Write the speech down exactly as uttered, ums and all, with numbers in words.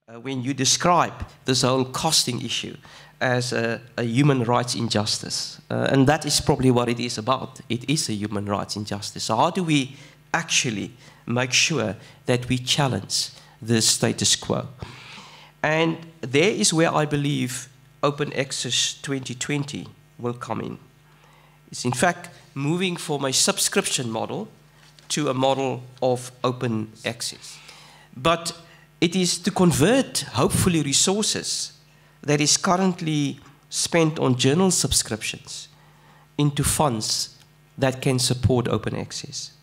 uh, when you describe this whole costing issue as a, a human rights injustice. Uh, and that is probably what it is about. It is a human rights injustice. So how do we actually make sure that we challenge the status quo? And there is where I believe Open Access twenty twenty will come in. It's in fact moving from a subscription model to a model of open access. But it is to convert, hopefully, resources that is currently spent on journal subscriptions into funds that can support open access.